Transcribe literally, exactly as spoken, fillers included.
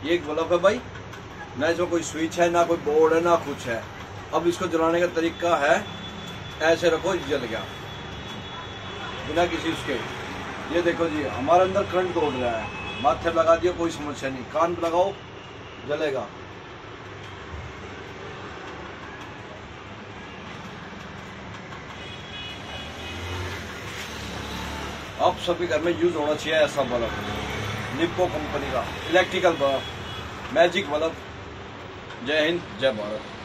ये एक बल्ब है भाई, ना इसमें कोई स्विच है, ना कोई बोर्ड है, ना कुछ है। अब इसको जलाने का तरीका है, ऐसे रखो, जल गया बिना किसी उसके। ये देखो जी, हमारे अंदर करंट दौड़ रहा है। माथे लगा दिया, कोई समस्या नहीं, कान पे लगाओ, जलेगा। आप सभी घर में यूज होना चाहिए ऐसा बल्ब, निप्पो कंपनी का इलेक्ट्रिकल बल्ब, मैजिक बल्ब। जय हिंद, जय भारत।